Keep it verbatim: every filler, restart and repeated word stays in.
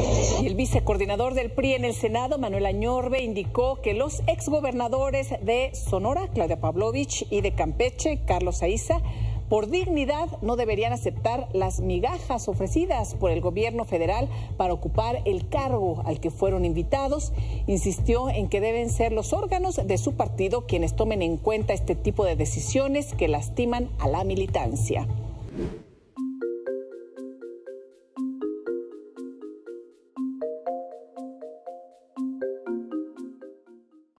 Y el vicecoordinador del P R I en el Senado, Manuel Añorbe, indicó que los exgobernadores de Sonora, Claudia Pavlovich, y de Campeche, Carlos Aiza, por dignidad no deberían aceptar las migajas ofrecidas por el gobierno federal para ocupar el cargo al que fueron invitados. Insistió en que deben ser los órganos de su partido quienes tomen en cuenta este tipo de decisiones que lastiman a la militancia.